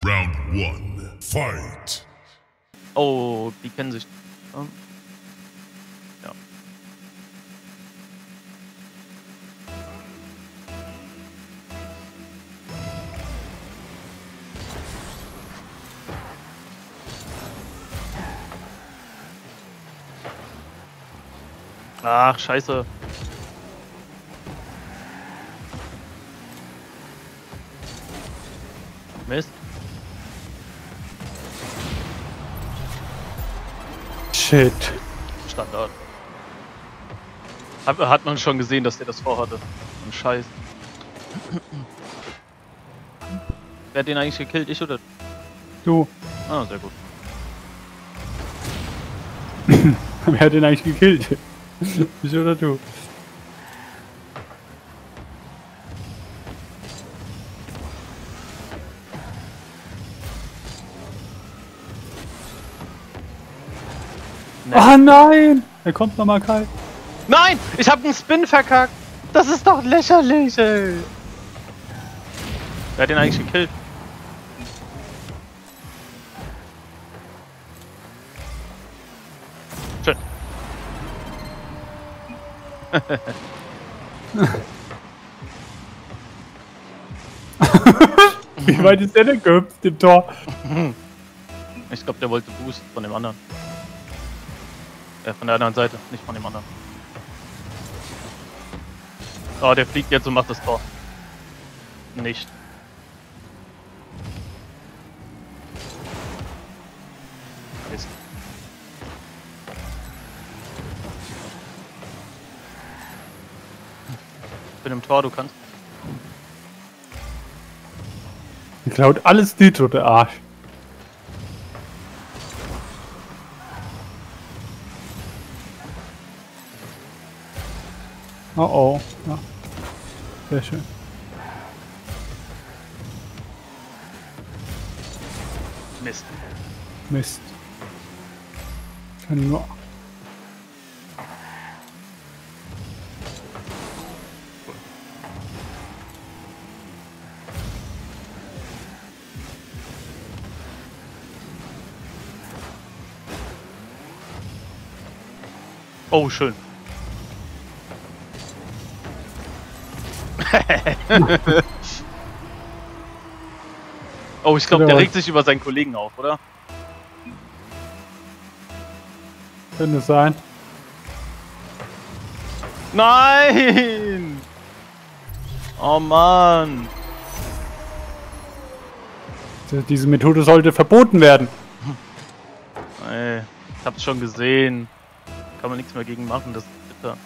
Round 1. Fight! Oh, die kennen sich. Ja. Ach, scheiße. Mist. Shit. Standard. Hat man schon gesehen, dass der das vorhatte. Ein Scheiß. Wer hat den eigentlich gekillt? Ich oder? Du. Ah, sehr gut. Wer hat den eigentlich gekillt? Ich oder du? Oh nein! Er kommt nochmal, Kai. Nein! Ich hab einen Spin verkackt! Das ist doch lächerlich, ey! Wer hat den eigentlich gekillt? Schön. Wie weit ist der denn gehüpft im Tor? Ich glaube, der wollte Boost von dem anderen. Von der anderen Seite, nicht von dem anderen. Oh, der fliegt jetzt und macht das Tor. Nicht. Mist. Ich bin im Tor, du kannst. Er klaut alles Nitro, der Arsch. Oh oh. Ja. Sehr schön. Mist. Mist. Kann nur. Oh, schön. Oh, ich glaube, der regt sich über seinen Kollegen auf, oder? Könnte sein. Nein! Oh Mann! Diese Methode sollte verboten werden. Ey, ich hab's schon gesehen. Kann man nichts mehr gegen machen, das ist bitter.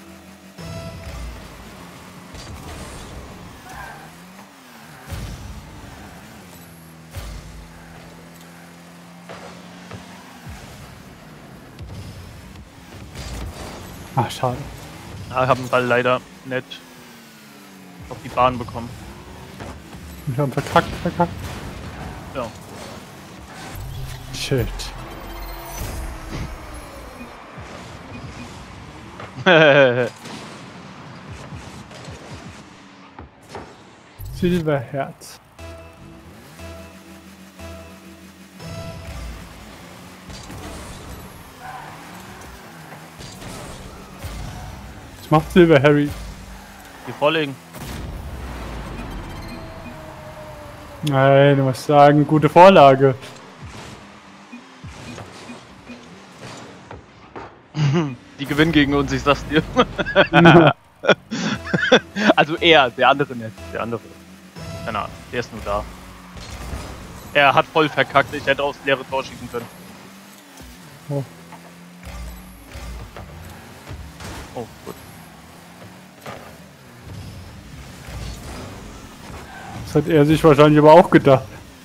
Ach, schade. Ja, ich hab den Ball leider nicht auf die Bahn bekommen. Wir haben verkackt. Ja. Shit. Silberherz. Was macht Silber Harry? Die vorlegen. Nein, du musst sagen, gute Vorlage. Die gewinnen gegen uns, ich sag's dir. Also er, der andere nicht. Der andere. Keine Ahnung, der ist nur da. Er hat voll verkackt, ich hätte aufs leere Tor schießen können. Oh. Oh, gut. Das hat er sich wahrscheinlich aber auch gedacht.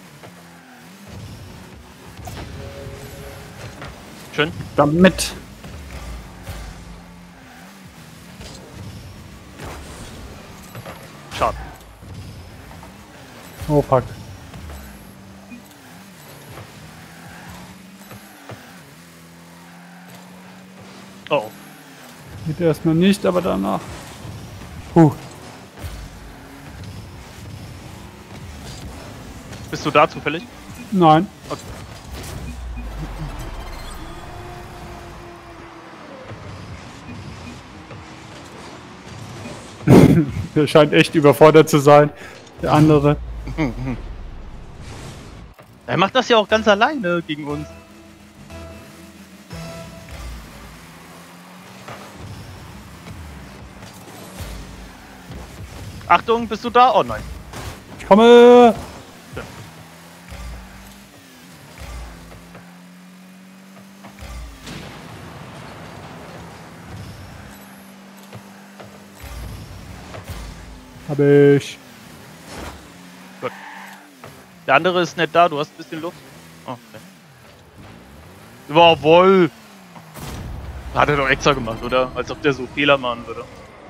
Schön. Damit. Schade. Oh fuck. Oh. Geht erstmal nicht, aber danach. Puh. Bist du da zufällig? Nein. Okay. Der scheint echt überfordert zu sein. Der andere. Er macht das ja auch ganz alleine gegen uns. Achtung, bist du da? Oh nein. Ich komme! Ja. Hab ich. Gut. Der andere ist nicht da, du hast ein bisschen Luft. Oh, okay. Jawohl! Hat er doch extra gemacht, oder? Als ob der so Fehler machen würde.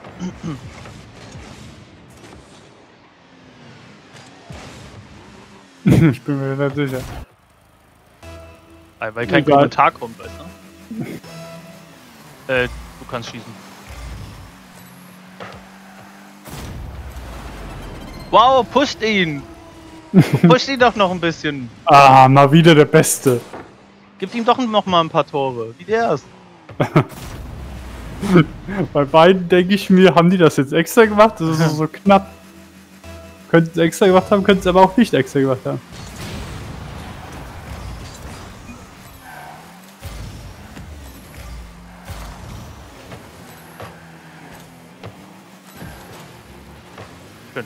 Ich bin mir nicht sicher. Weil kein Egal. Kommentar kommt, weißt du? Du kannst schießen. Wow, pusht ihn! Pusht ihn doch noch ein bisschen. Ah, mal wieder der Beste. Gib ihm doch noch mal ein paar Tore. Wie der's? Bei beiden denke ich mir, haben die das jetzt extra gemacht? Das ist so knapp. Könnten es extra gemacht haben, könnten es aber auch nicht extra gemacht haben. Schön.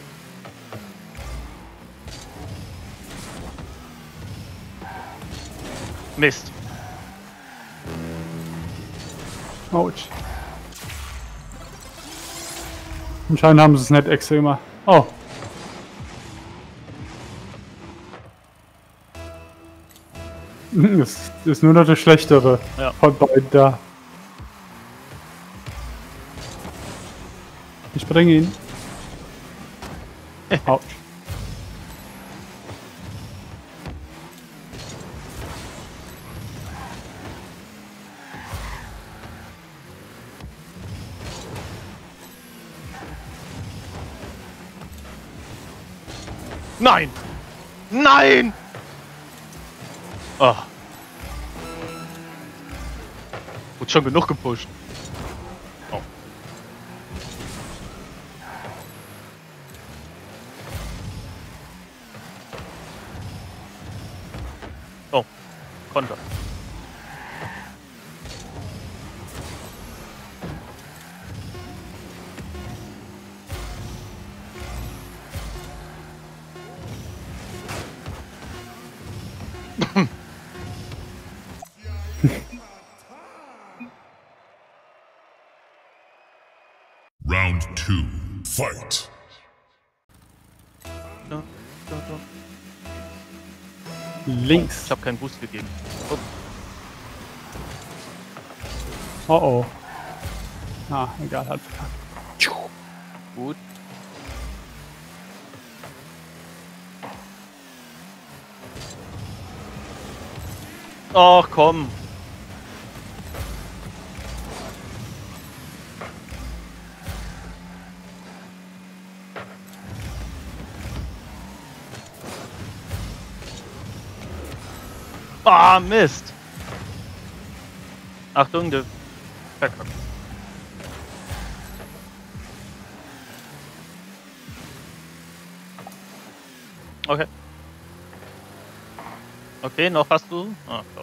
Mist. Autsch. Anscheinend haben sie es nicht extra gemacht. Oh. Das ist nur noch der Schlechtere Ja. von beiden da. Ich bringe ihn. Autsch. Nein! Nein! Ah. Wurde schon genug gepusht. Oh. Oh. Konter. Round 2. Fight. Da, da, da. Links. Ich habe keinen Boost gegeben. Oh. Oh oh. Ah, egal, hat verkackt. Gut. Ach komm. Ah, Mist. Achtung, der verkackt. Okay. Okay, noch hast du. Ah, doch.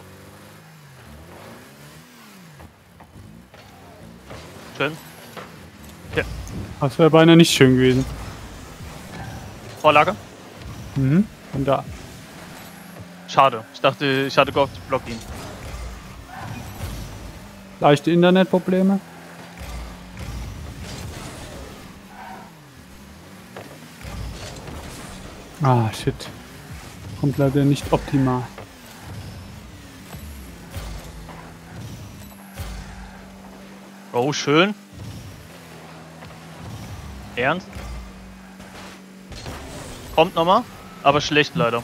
Schön. Okay. Das wäre beinahe nicht schön gewesen. Vorlage. Mhm. Und da. Schade. Ich dachte, ich hatte gehofft, ich block ihn. Leichte Internetprobleme. Ah, shit. Kommt leider nicht optimal. Oh, schön. Ernst? Kommt nochmal, aber schlecht leider.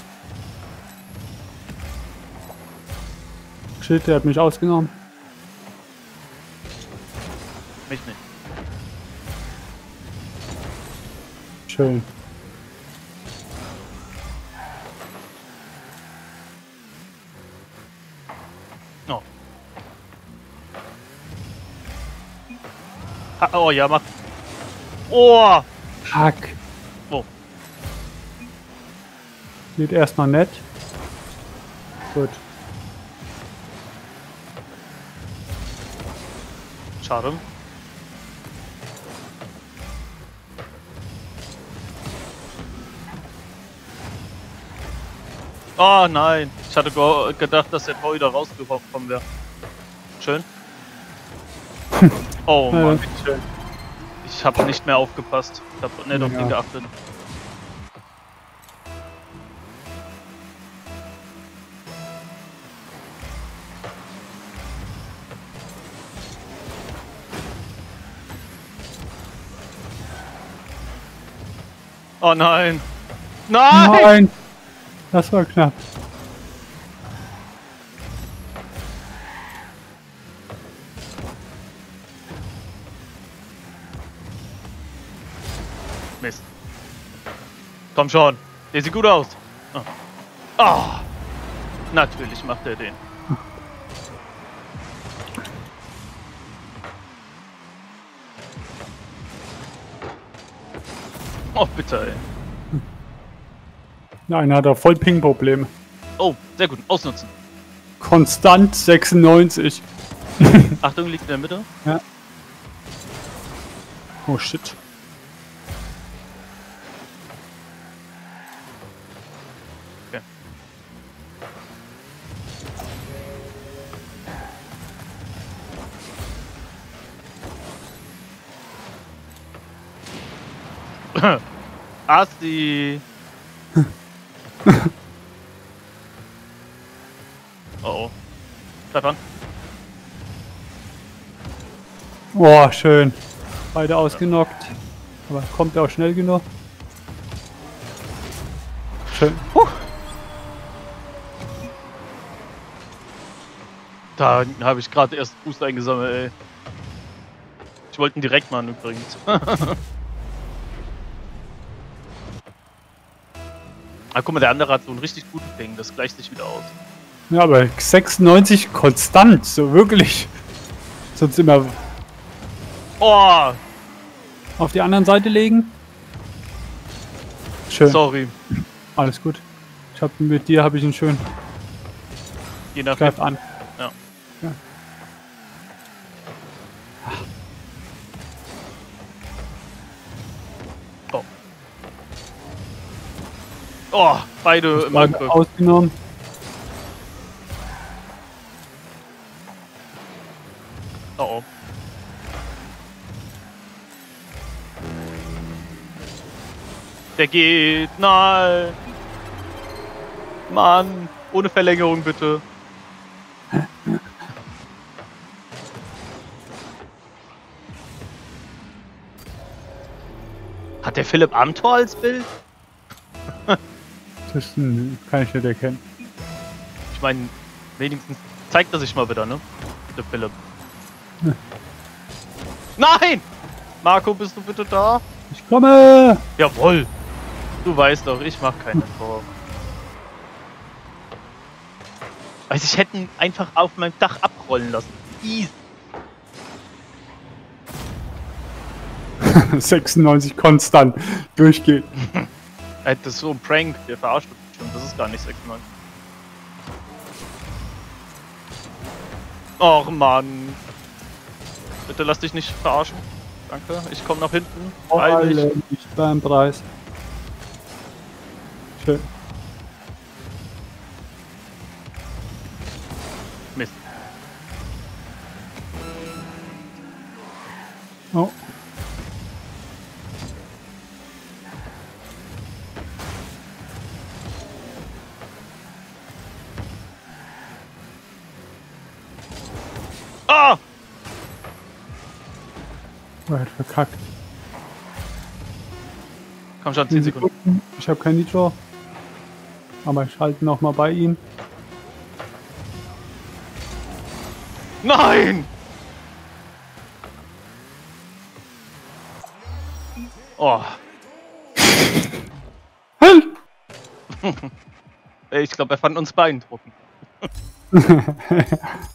Shit, der hat mich ausgenommen. Mich nicht. Schön. Oh ja, mach. Oh! Fuck. Oh. Geht erstmal nett. Gut. Schade. Oh nein, ich hatte gedacht, dass der Tor wieder rausgekommen wäre. Schön. Oh Ja, Mann, schön. ich habe nicht mehr aufgepasst. Ich habe nicht auf Ja. den geachtet. Oh nein! Nein! Nein! Das war knapp. Mist. Komm schon. Der sieht gut aus. Oh. Ah. Natürlich macht er den. Oh, bitte, ey. Nein, hat er voll Ping-Probleme. Oh, sehr gut. Ausnutzen. Konstant 96. Achtung, liegt in der Mitte. Ja. Oh shit. Okay. Asti. Oh. Stefan. Oh, schön. Beide ausgenockt. Aber kommt er auch schnell genug? Schön. Da habe ich gerade erst Boost eingesammelt, ey. Ich wollte ihn direkt machen übrigens. Ah, guck mal, der andere hat so einen richtig guten Ping, das gleicht sich wieder aus. Ja, aber 96 konstant, so wirklich. Sonst immer Oh, auf die anderen Seite legen. Schön. sorry. Alles gut. Mit dir habe ich ihn schön. Je nachdem. Greif an. Ja. Ja. Oh. Oh, beide im Beide Angriff. ausgenommen. Oh, oh. Der geht. Nein. Mann. Ohne Verlängerung bitte. Hat der Philipp Amthor als Bild? Das kann ich nicht erkennen. Ich meine, wenigstens zeigt er sich mal wieder, ne? Der Philipp. Nein! Marco, bist du bitte da? Ich komme! Jawohl! Du weißt doch, ich mach keinen Tor. Also ich hätte ihn einfach auf meinem Dach abrollen lassen. Easy. 96 konstant. Durchgeht. Das ist so ein Prank, der verarscht mich bestimmt. Das ist gar nicht 96. Och Mann. Bitte lass dich nicht verarschen. Danke. Ich komme nach hinten. Eilig. Alle nicht beim Preis. Schön. Mist. Oh. Ah! Er hat verkackt. Komm schon, 10 Sekunden. Ich habe kein Nitro. Aber ich halte noch mal bei ihm. Nein! Oh. Ich glaube, er fand uns beeindruckend.